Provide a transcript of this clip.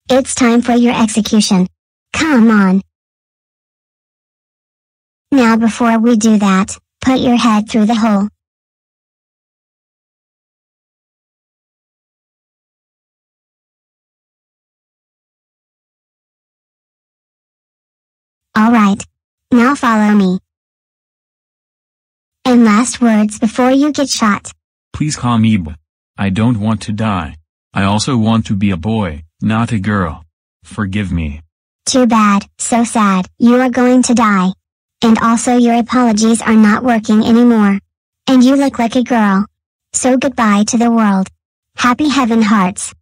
It's time for your execution. Come on. Now before we do that, put your head through the hole. Alright. Now follow me. And last words before you get shot. Please, Komiba. I don't want to die. I also want to be a boy, not a girl. Forgive me. Too bad, so sad, you are going to die. And also your apologies are not working anymore. And you look like a girl. So goodbye to the world. Happy Heaven Hearts.